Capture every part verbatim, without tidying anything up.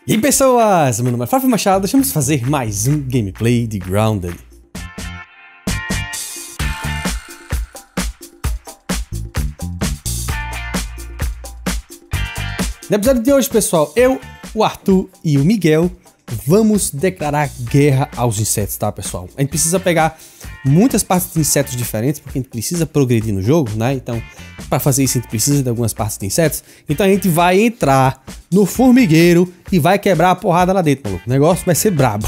E aí pessoas, meu nome é Flávio Machado, vamos fazer mais um gameplay de Grounded. No episódio de hoje, pessoal, eu, o Arthur e o Miguel vamos declarar guerra aos insetos, tá, pessoal? A gente precisa pegar muitas partes de insetos diferentes, porque a gente precisa progredir no jogo, né? Então, para fazer isso, a gente precisa de algumas partes de insetos. Então, a gente vai entrar no formigueiro e vai quebrar a porrada lá dentro, maluco. O negócio vai ser brabo.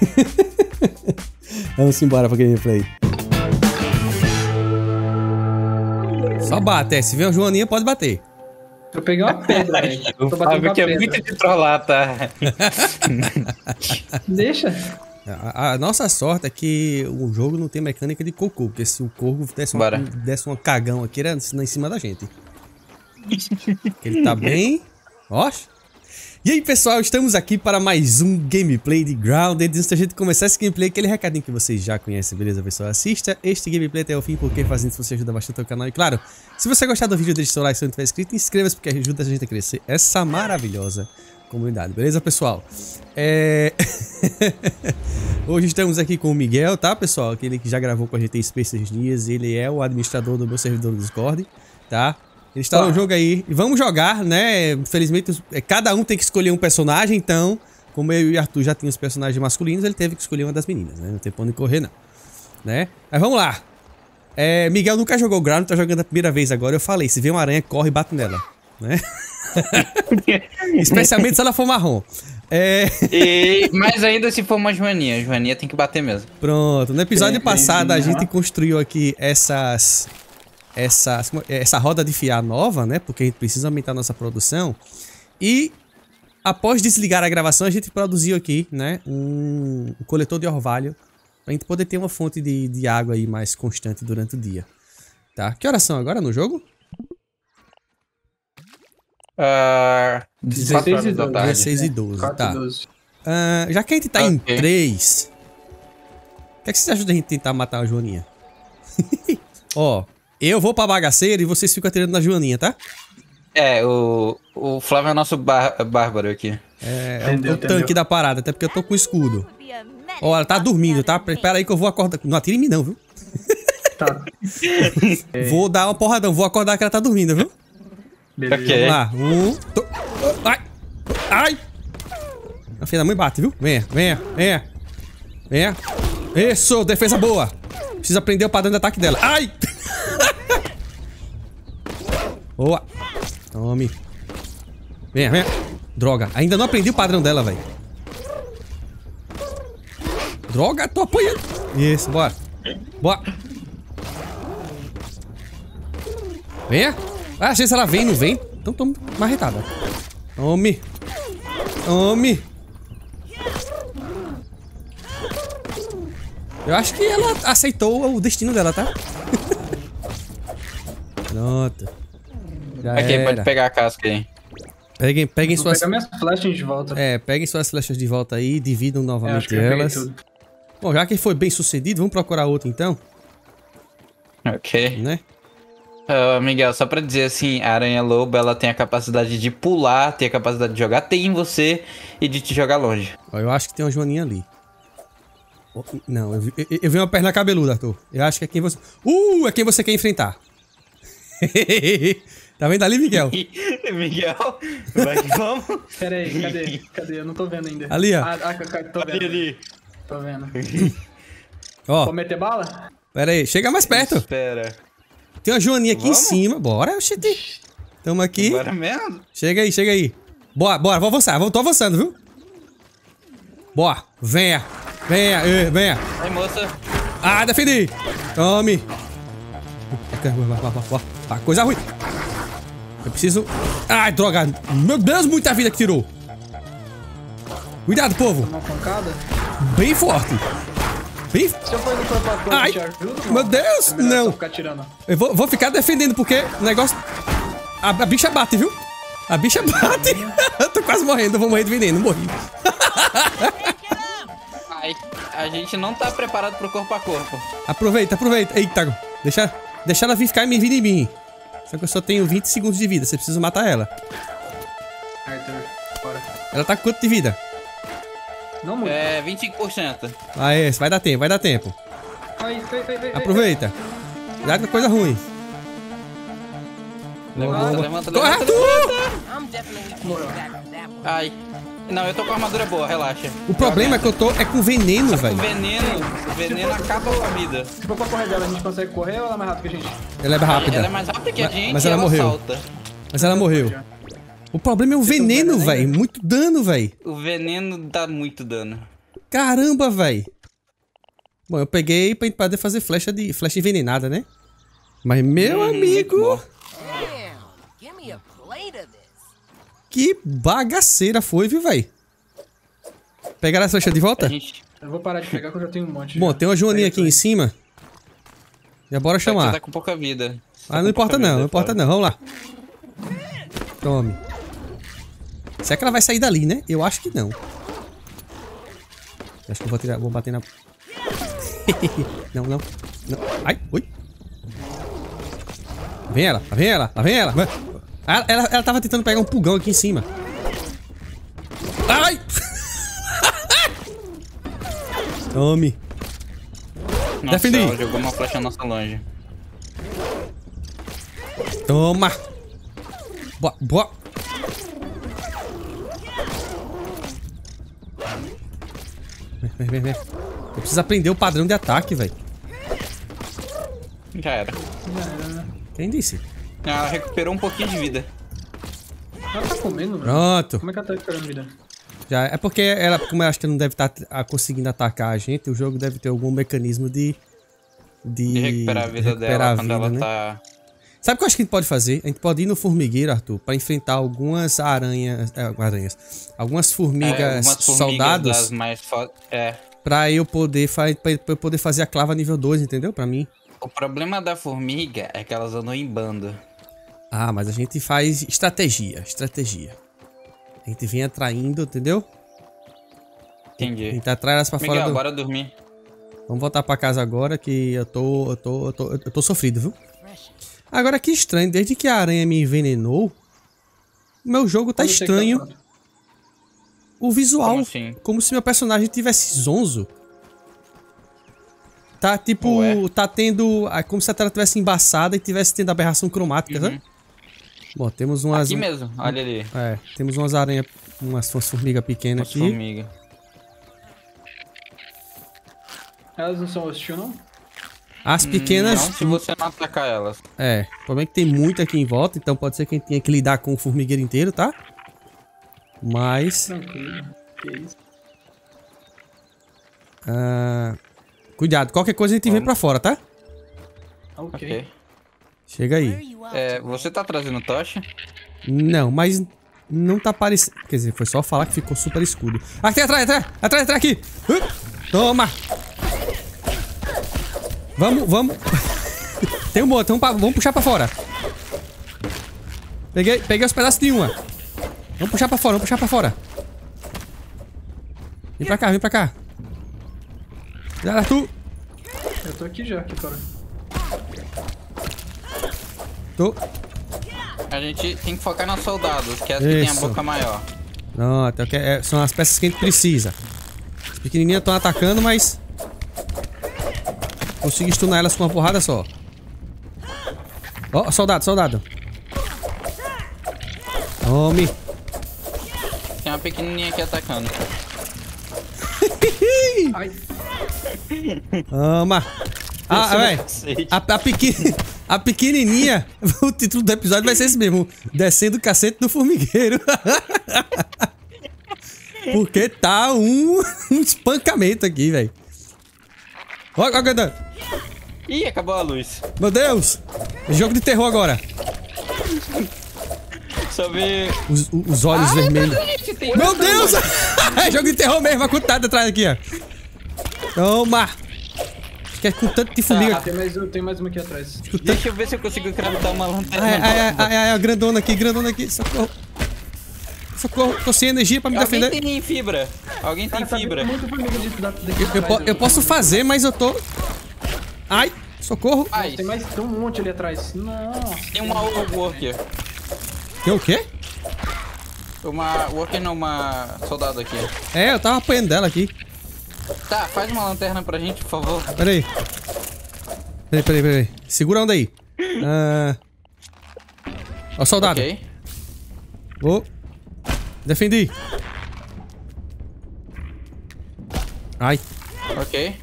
Vamos embora pra gameplay. Só bate, é. Se vier uma joaninha, pode bater. Eu peguei uma pedra, velho. O Flávio que é muito de trollar, tá? Deixa. A, a nossa sorte é que o jogo não tem mecânica de cocô, porque se o corvo desse, uma, desse um cagão aqui, era em cima da gente. Ele tá bem... Oxe. E aí, pessoal, estamos aqui para mais um gameplay de Grounded. Antes da gente começar esse gameplay, aquele recadinho que vocês já conhecem, beleza, pessoal? Assista este gameplay até o fim, porque fazendo isso você ajuda bastante o canal. E claro, se você gostar do vídeo, deixe seu like se não tiver inscrito, inscreva-se, porque ajuda a gente a crescer essa maravilhosa comunidade, beleza, pessoal? É... Hoje estamos aqui com o Miguel, tá, pessoal? Aquele que já gravou com a gente em Space esses dias. Ele é o administrador do meu servidor do Discord, tá? Ele está no jogo aí. E vamos jogar, né? Infelizmente, cada um tem que escolher um personagem, então... Como eu e o Arthur já tínhamos os personagens masculinos, ele teve que escolher uma das meninas, né? Não tem pra onde correr, não. Né? Mas vamos lá. É, Miguel nunca jogou Ground, tá jogando a primeira vez agora. Eu falei, se vê uma aranha, corre e bate nela. Né? Especialmente se ela for marrom. É... E, mas ainda se for uma joaninha, a joaninha tem que bater mesmo. Pronto, no episódio passado a gente construiu aqui essas, essas, essa roda de fiar nova, né? Porque a gente precisa aumentar a nossa produção. E após desligar a gravação, a gente produziu aqui, né? Um, um coletor de orvalho, pra gente poder ter uma fonte de, de água aí mais constante durante o dia. Tá? Que horas são agora no jogo? Uh, dezesseis e doze, tá. Uh, já que a gente tá okay. em três, o que é que vocês acham da gente tentar matar a joaninha? Ó, eu vou pra bagaceira e vocês ficam atirando na joaninha, tá? É, o, o Flávio é o nosso bar, bárbaro aqui. É, é entendeu, o, o tanque da parada, até porque eu tô com escudo. Ó, ela tá dormindo, tá? Pera aí que eu vou acordar. Não atire em mim não, viu? Tá. Vou dar uma porradão, vou acordar que ela tá dormindo, viu? Beleza. Okay. Vamos lá. Um. To... Ai! Ai! A filha da mãe bate, viu? Venha, venha, venha. Venha. Isso, defesa boa. Precisa aprender o padrão de ataque dela. Ai! Boa. Tome. Venha, venha. Droga, ainda não aprendi o padrão dela, velho. Droga, tô apanhando. Isso, bora. Bora. Venha. Ah, às vezes ela vem e não vem. Então toma marretada. Tome. Tome. Eu acho que ela aceitou o destino dela, tá? Pronto. Já ok, era. Pode pegar a casca aí. Peguem, peguem Vou suas... pegar minhas flechas de volta. É, peguem suas flechas de volta aí. Dividam novamente é, elas. Bom, já que foi bem sucedido, vamos procurar outro então. Ok. Né? Uh, Miguel, só pra dizer assim, a aranha-lobo, ela tem a capacidade de pular, tem a capacidade de jogar T em você e de te jogar longe. Ó, eu acho que tem uma joaninha ali. Oh, não, eu vi, eu, eu vi uma perna cabeluda, Arthur. Eu acho que é quem você... Uh, é quem você quer enfrentar. Tá vendo ali, Miguel? Miguel, vai que vamos. Pera aí, cadê? Cadê? Eu não tô vendo ainda. Ali, ó. Ah, ah tô vendo. Ali, ali. Tô vendo. Ó. Vou meter bala? Pera aí, chega mais perto. Espera. Tem uma joaninha aqui Vamos? em cima. Bora, oxente. Tamo aqui. Bora mesmo? Chega aí, chega aí. Bora, bora, vou avançar. Tô avançando, viu? Bora. Venha. Venha, venha. Aí, moça. Ah, defendi. Tome. Ah, coisa ruim. Eu preciso... Ai, droga. Meu Deus, muita vida que tirou. Cuidado, povo. Uma pancada? Bem forte. Bem... Se eu for no corpo a corpo, Ai, te ajudo, meu Deus, é não. Ficar tirando. Eu vou, vou ficar defendendo porque o negócio... A, a bicha bate, viu? A bicha bate. Eu tô quase morrendo, eu vou morrer de veneno, morri. Ai, a gente não tá preparado pro corpo a corpo. Aproveita, aproveita. Eita, deixa, deixa ela vir ficar e me vir em mim. Só que eu só tenho vinte segundos de vida, você precisa matar ela. Arthur, bora. Ela tá com quanto de vida? Não muito. É, vinte e cinco por cento. Aê, vai dar tempo, vai dar tempo. Ai, ai, ai, ai, Aproveita. Cuidado com coisa ruim. Levanta, levanta, Corre, levanta, Arthur! levanta. Ai. Não, eu tô com armadura boa, relaxa. O problema é que eu tô é com veneno, velho. O veneno, o veneno acaba com a vida. Se for pra correr dela, a gente consegue correr ou ela é mais rápida que a gente? Ela é rápida. Ela é mais rápida que a gente, mas ela, ela morreu. salta. Mas ela morreu. O problema é o veneno, velho. Muito dano, velho. O veneno dá muito dano. Caramba, velho. Bom, eu peguei pra poder fazer flecha de flecha envenenada, né? Mas, meu hum, amigo... Que bagaceira foi, viu, velho? Pegaram a flecha de volta? Gente... Eu vou parar de pegar que eu já tenho um monte. Bom, já. tem uma joaninha aqui em cima. Já bora chamar. Você tá com pouca vida. Ah, não importa não, não importa não. Vamos lá. Tome. Será que ela vai sair dali, né? Eu acho que não. Acho que eu vou, tirar, vou bater na... não, não, não. Ai, oi. Vem ela, lá vem ela, lá vem ela. Ela, ela. ela tava tentando pegar um pulgão aqui em cima. Ai! Tome. Nossa, Defendi. ela jogou uma flecha nossa longe. Toma. Boa, boa. Vem, vem, vem. Eu preciso aprender o padrão de ataque, velho. Já era. Quem disse? Ela recuperou um pouquinho de vida. Ela tá comendo, velho. Pronto. Como é que ela tá recuperando vida? Já, é porque ela, como eu acho que não deve estar conseguindo atacar a gente, o jogo deve ter algum mecanismo de... De, de recuperar a vida recuperar dela a quando vida, ela né? tá... Sabe o que eu acho que a gente pode fazer? A gente pode ir no formigueiro, Arthur, pra enfrentar algumas aranhas... É, aranhas. Algumas formigas, é, algumas formigas soldados. Das mais fo... É. Pra eu poder, pra eu poder fazer a clava nível dois, entendeu? Pra mim. O problema da formiga é que elas andam em bando. Ah, mas a gente faz estratégia, estratégia. A gente vem atraindo, entendeu? Entendi. A gente atrai elas pra Miguel, fora do... bora dormir. Vamos voltar pra casa agora que eu tô, eu tô, eu tô, eu tô sofrido, viu? Agora que estranho, desde que a aranha me envenenou, o meu jogo tá estranho. O visual, como, assim? como se meu personagem tivesse zonzo. Tá tipo, Ué. tá tendo, como se a tela tivesse embaçada e tivesse tendo aberração cromática, uhum. Sabe? Bom, temos umas... Aqui mesmo, olha ali. É, temos umas aranhas, umas formigas pequenas aqui. Formiga. Elas não são hostil, não? As pequenas... Não, se você não atacar elas. É, o problema é que tem muito aqui em volta, então pode ser que a gente tenha que lidar com o formigueiro inteiro, tá? Mas... Tranquilo, que isso. Ah, cuidado, qualquer coisa a gente Vamos. vem pra fora, tá? Ok. okay. Chega aí. É, você tá trazendo tocha? Não, mas não tá parecendo... Quer dizer, foi só falar que ficou super escuro. Aqui, atrás, atrás, atrás, atrás, aqui! Uh, toma! Vamos, vamos... Tem um botão, pra... vamos puxar pra fora. Peguei, peguei os pedaços de uma. Vamos puxar pra fora, vamos puxar pra fora. Vem pra cá, vem pra cá. Já, Arthur. Eu tô aqui já, aqui fora. Tô. A gente tem que focar nos soldados, que é as que tem a boca maior. Não, até que é, são as peças que a gente precisa. As pequenininhas estão atacando, mas... Consigo stunar elas com uma porrada só. Ó, oh, soldado, soldado. Tome. Tem uma pequenininha aqui atacando. Ai. Toma. Ah, velho. A, a, pequen... a pequenininha. O título do episódio vai ser esse mesmo: Descendo o cacete do formigueiro. Porque tá um, um espancamento aqui, velho. Ó, ó, ó. Ih, acabou a luz. Meu Deus. Jogo de terror agora. Só ver... Os, os olhos ah, vermelhos. Meu Deus. É jogo de terror mesmo. A quantidade atrás aqui, ó. Toma. Que é com tanto de formiga. Ah, tem mais, tem mais uma aqui atrás. Deixa eu ver se eu consigo craftar uma lanterna. Ai, ai, ai, ai, ai, grandona aqui, grandona aqui. Socorro. Socorro, tô sem energia pra me Alguém defender. Alguém tem fibra. Alguém Cara, tem fibra. Tá muito formiga de, de, de, eu, eu, po eu posso fazer, mas eu tô... Ai, socorro. Ai. Tem mais, tem um monte ali atrás. Nossa. Tem uma worker. Tem o quê? Uma... Working uma soldado aqui. É, eu tava apanhando dela aqui. Tá, faz uma lanterna pra gente, por favor. Pera aí. Peraí, peraí, peraí. Segura a onda aí. Ah... Ó, soldado. Ok. Ô. Defendi. Ai. Ok.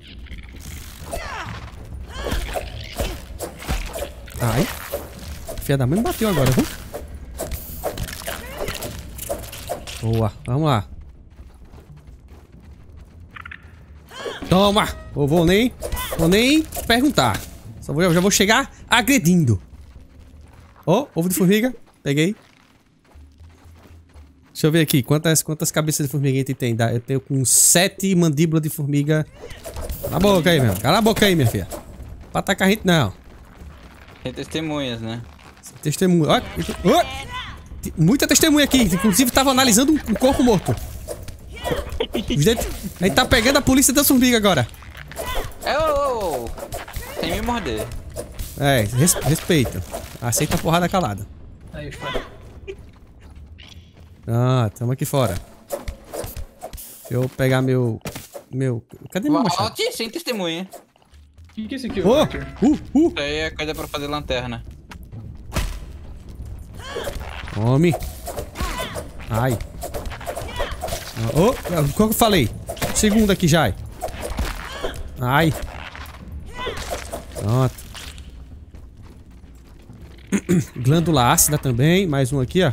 Ai. Filha da mãe me bateu agora, viu? Boa, vamos lá. Toma! Eu vou nem, vou nem perguntar. Só vou, já vou chegar agredindo. Ó, oh, ovo de formiga. Peguei. Deixa eu ver aqui. Quantas, quantas cabeças de formiga a gente tem? Eu tenho com sete mandíbulas de formiga. Cala a boca aí, meu. Cala a boca aí, minha filha. Pra atacar a gente, não. Tem testemunhas, né? Testemunha. Ó, ó. Muita testemunha aqui. Inclusive, tava analisando um, um corpo morto. A gente tá pegando a polícia das formigas agora. É, ô, ô, ô. Sem me morder. É, res, respeita. Aceita a porrada calada. Aí, fora. Ah, tamo aqui fora. Deixa eu pegar meu... Meu... Cadê meu machado? Volte sem testemunha. O que, que é isso aqui, Oh, Arthur? uh, uh. Isso aí é coisa pra fazer lanterna. Tome. Ai. Oh, qual que eu falei? Segundo aqui já. Ai. Pronto. Glândula ácida também. Mais um aqui, ó.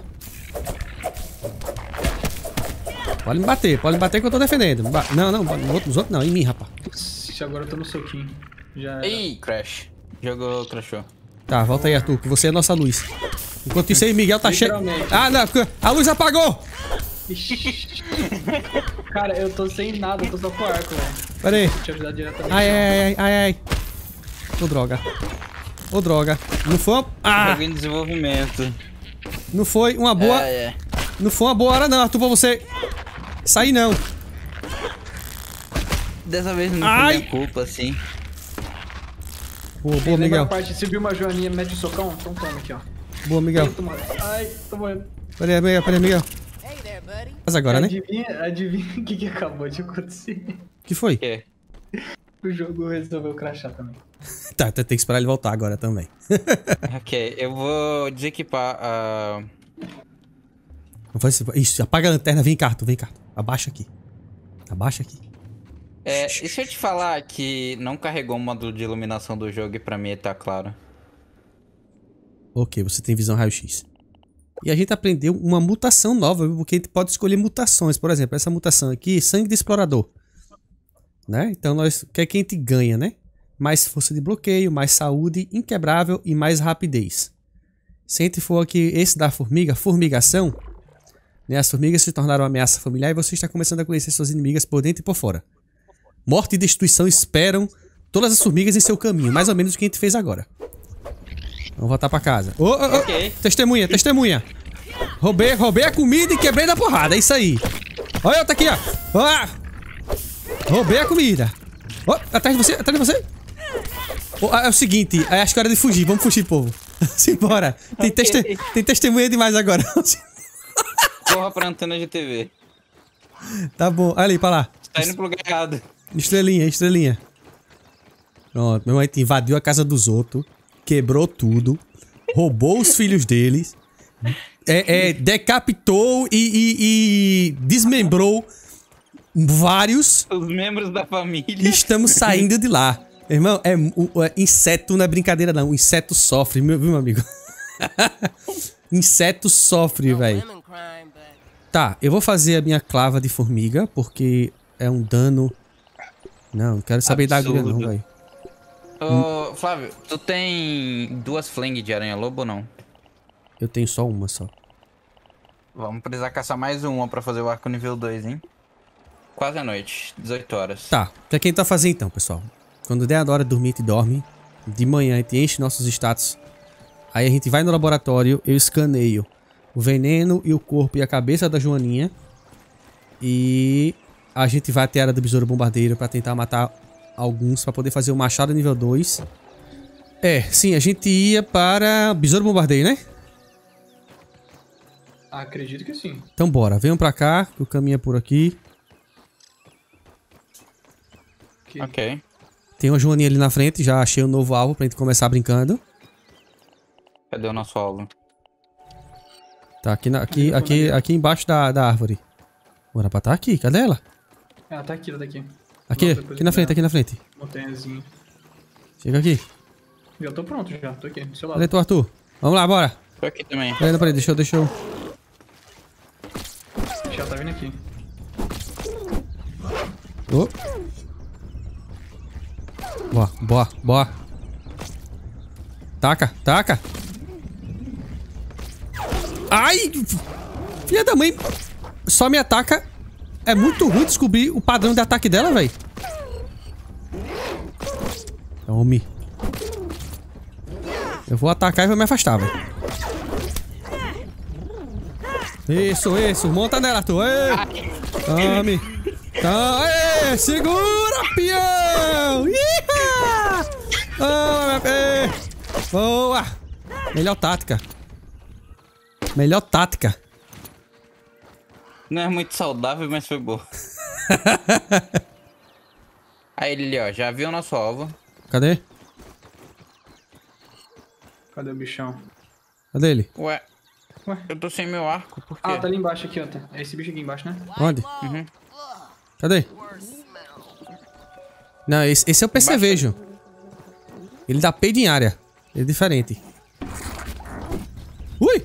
Pode me bater, pode me bater que eu tô defendendo. Não, não, nos outros não, em mim, rapaz. Ixi, agora eu tô no soquinho. Já. Ih, Crash. Jogou, crashou. Tá, volta aí, Arthur, que você é a nossa luz. Enquanto isso aí, Miguel tá cheio. Ah, não, a luz apagou! Cara, eu tô sem nada, eu tô só com arco, velho. Pera aí. Vou te ajudar diretamente. Ai, ai, ai, ai, ai. Ô, droga. Ô, droga. Não foi uma... Ah! Jogo em desenvolvimento. Não foi uma boa... É, é. Não foi uma boa hora não, Arthur, pra você sair não. Dessa vez não Ai. foi minha culpa, assim. Boa, boa, Lembra Miguel. a parte, se viu uma joaninha, mete o socão? Então toma aqui, ó. Boa, Miguel. Ai, tô morrendo. Pera aí, Miguel, pera aí, Miguel. Mas agora, né? Adivinha, adivinha o que, que acabou de acontecer? O que foi? O quê? O jogo resolveu crashar também. Tá, tem que esperar ele voltar agora também. Ok, eu vou desequipar a... Não foi isso, isso, apaga a lanterna, vem cá, Arthur, vem cá. Abaixa aqui. Abaixa aqui. É, e se eu te falar que não carregou o módulo de iluminação do jogo e pra mim tá claro? Ok, você tem visão raio-x. E a gente aprendeu uma mutação nova, porque a gente pode escolher mutações. Por exemplo, essa mutação aqui, sangue de explorador. Né? Então, nós, o que é que a gente ganha, né? Mais força de bloqueio, mais saúde, inquebrável e mais rapidez. Se a gente for aqui, esse da formiga, formigação, né? As formigas se tornaram uma ameaça familiar e você está começando a conhecer suas inimigas por dentro e por fora. Morte e destruição esperam todas as formigas em seu caminho, mais ou menos o que a gente fez agora. Vamos voltar pra casa. Oh, oh, oh. Ok. Testemunha, testemunha. Roubei, roubei a comida e quebrei da porrada, é isso aí. Olha, tá aqui, ó. Ah! Roubei a comida. Oh, atrás de você, atrás de você. Oh, é o seguinte, acho que é hora de fugir, vamos fugir, povo. Simbora. Tem, Okay. teste tem testemunha demais agora. Corra pra antena de T V. Tá bom, olha ali, pra lá. Tá indo pro lugar errado. Estrelinha, estrelinha. Pronto, meu mãe invadiu a casa dos outros, quebrou tudo, roubou os filhos deles, é, é, decapitou e, e, e desmembrou vários. Os membros da família. E estamos saindo de lá. Irmão, é, o, é, inseto não é brincadeira não, o inseto sofre, meu, viu, meu amigo? Inseto sofre, velho. Tá, eu vou fazer a minha clava de formiga, porque é um dano... Não, não quero saber Absurdo. da agulha não, velho. Ô, Flávio, tu tem duas flangs de aranha-lobo ou não? Eu tenho só uma só. Vamos precisar caçar mais uma pra fazer o arco nível dois, hein? Quase a noite, dezoito horas. Tá, o que é que a gente vai fazer então, pessoal? Quando der a hora de dormir, a gente dorme. De manhã a gente enche nossos status. Aí a gente vai no laboratório, eu escaneio o veneno e o corpo e a cabeça da Joaninha. E a gente vai até a área do besouro bombardeiro pra tentar matar alguns, pra poder fazer o machado nível dois. É, sim, a gente ia para besouro bombardeiro, né? Acredito que sim. Então bora, venham pra cá, que o caminho é por aqui. Aqui. Ok. Tem uma joaninha ali na frente, já achei um novo alvo pra gente começar brincando. Cadê o nosso alvo? Tá aqui, na, aqui, aqui, aqui embaixo da, da árvore. Bora pra tá aqui, cadê ela? Ah, tá aqui, ela tá aqui. Aqui, Nossa, aqui na frente, aqui na frente. Montanhazinha. Chega aqui. Já tô pronto, já. Tô aqui, do seu lado. Cadê tu, Arthur? Vamos lá, bora. Tô aqui também. Peraí, peraí, deixa eu, deixa eu... Já tá vindo aqui. Oh. Boa, boa, boa. Taca, taca. Ai! Filha da mãe. Só me ataca. É muito ruim descobrir o padrão de ataque dela, velho. Tome. Eu vou atacar e vou me afastar, velho. Isso, isso. Monta nela, tu. Tome. Tá, aê, segura, peão! Iha! Oh, meu... Boa! Melhor tática. Melhor tática. Não é muito saudável, mas foi boa. Aí ele, ó, já viu o nosso alvo. Cadê? Cadê o bichão? Cadê ele? Ué, Ué? eu tô sem meu arco, por quê? Ah, tá ali embaixo aqui, ó. É esse bicho aqui embaixo, né? Onde? Uhum. Cadê? Não, esse, esse é o percevejo. Ele dá peido em área. Ele é diferente. Ui!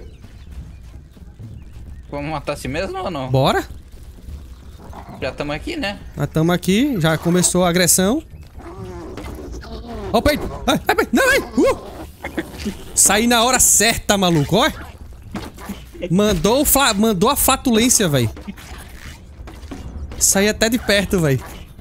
Vamos matar assim mesmo ou não? Bora? Já estamos aqui, né? Nós estamos aqui. Já começou a agressão. Ó o peito! Ai, ai, ai, não, ai! Uh! Saí na hora certa, maluco, ó! Mandou, o fla... Mandou a flatulência, velho. Saí até de perto, velho.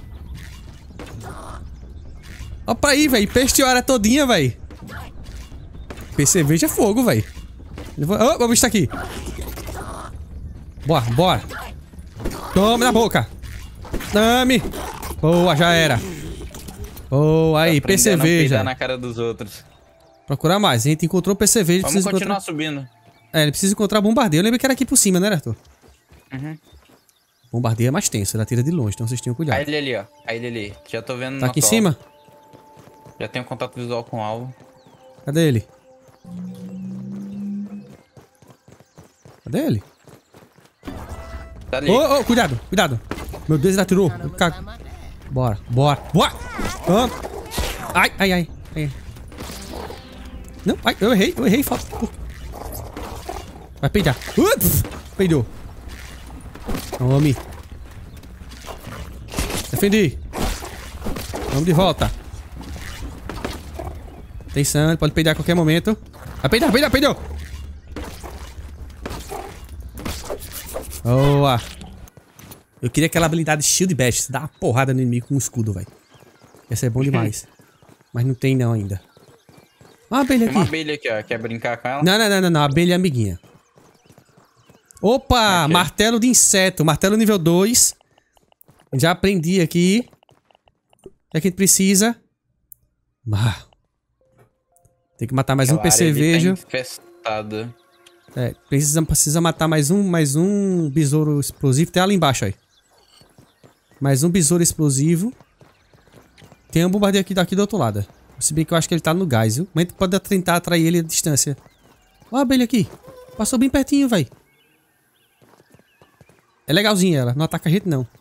Ó pra aí, velho. Peste a área todinha, velho. Perceveja é fogo, velho. Ó, o bicho tá aqui. Bora, bora. Tome na boca. Tome. Boa, já era. Boa, aí, perceveja. Na cara dos outros. Procurar mais. A gente encontrou perceveja. Vamos precisa continuar encontrar... subindo. É, ele precisa encontrar bombardeio. Eu lembro que era aqui por cima, né, Arthur? Uhum. Bombardeio é mais tenso. Ele atira de longe, então vocês tenham cuidado. Aí ele ali, ó. Aí ele ali. Já tô vendo. Tá aqui em cima? Já tenho contato visual com o alvo. Cadê ele? Cadê ele? Tá ali. Ô, ô, cuidado, cuidado. Meu Deus, ele atirou. Bora, bora, bora. Vamos. Ai, ai, ai, ai. Não, ai, eu errei, eu errei. Falta. Vai peidar. Ups, peidou. Tome. Defendi. Vamos de volta. Atenção, pode peidar a qualquer momento. Vai peidar, peidar, peidou. Boa. Eu queria aquela habilidade Shield Bash. Você dá uma porrada no inimigo com um escudo, velho. Essa é bom demais. Mas não tem não ainda. Uma abelha aqui. Tem uma abelha aqui, ó. Quer brincar com ela? Não, não, não, não, não. Abelha é amiguinha. Opa! Okay. Martelo de inseto. Martelo nível dois. Já aprendi aqui. O que é que a gente precisa? Ah. Tem que matar mais aquela um percevejo. Tá infestada. É, precisa, precisa matar mais um, mais um besouro explosivo. Tem ali embaixo aí. Mais um besouro explosivo. Tem um bombardeio aqui daqui do outro lado. Se bem que eu acho que ele tá no gás, viu? Mas a gente pode tentar atrair ele à distância. Ó a abelha aqui. Passou bem pertinho, velho. É legalzinha ela. Não ataca a gente, não.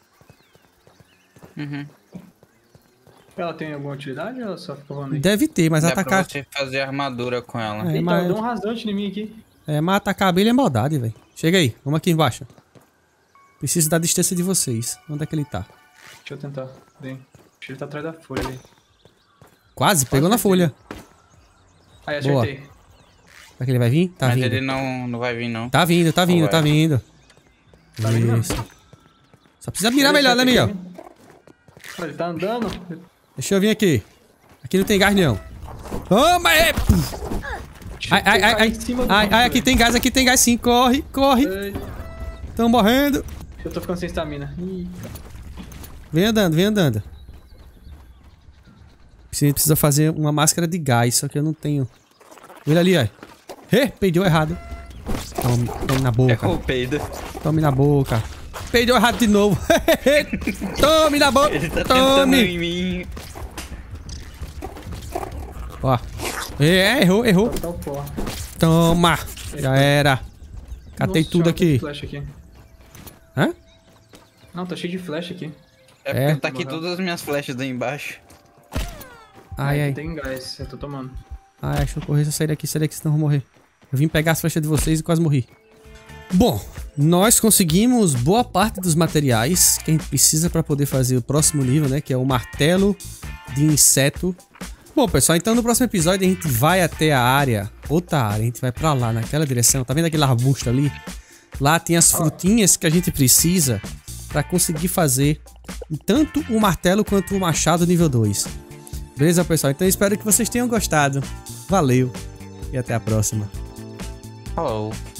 Uhum. Ela tem alguma utilidade ou ela só fica voando aí? Deve ter, mas Dá atacar... pra você fazer armadura com ela. É, Eita, mas... deu um rasante em mim aqui. É, mas atacar a abelha é maldade, velho. Chega aí. Vamos aqui embaixo. Preciso da distância de vocês. Onde é que ele tá? Deixa eu tentar. Bem. Acho que ele tá atrás da folha ali. Quase, pegou na folha. Aí, acertei. Boa. Será que ele vai vir? Tá mas vindo. ele não, não vai vir, não. Tá vindo, tá vindo, tá vindo. Tá vindo? Isso. Só precisa mirar melhor, né, Miguel? Ele tá andando. Deixa eu vir aqui. Aqui não tem gás, não. Toma aí! Ai, ai, ai, ai. Ai, ai, aqui tem gás, aqui tem gás sim. Corre, corre. Tão morrendo. Eu tô ficando sem estamina. Vem andando, vem andando. A gente precisa fazer uma máscara de gás, só que eu não tenho. Olha ali, ó. Ê, peidou errado. Tome, tome na boca. É o peido. Tome na boca. Peidou errado de novo. Tome na boca. Ele tá Tome. tentando em mim. Ó. É, errou, errou. Tá o pó. Toma. Já era. Catei Nossa, tudo aqui. Flash aqui. Hã? Não, tá cheio de flash aqui. É porque É? tá aqui todas as minhas flechas aí embaixo. Ai, Aqui ai. tem gás, eu tô tomando. Ai, deixa eu correr, sair daqui, sair daqui, senão eu vou morrer. Eu vim pegar as flechas de vocês e quase morri. Bom, nós conseguimos boa parte dos materiais que a gente precisa para poder fazer o próximo nível, né? Que é o martelo de inseto. Bom, pessoal, então no próximo episódio a gente vai até a área, outra área, a gente vai pra lá, naquela direção. Tá vendo aquele arbusto ali? Lá tem as frutinhas que a gente precisa pra conseguir fazer tanto o martelo quanto o machado nível dois. Beleza, pessoal? Então eu espero que vocês tenham gostado. Valeu e até a próxima. Falou.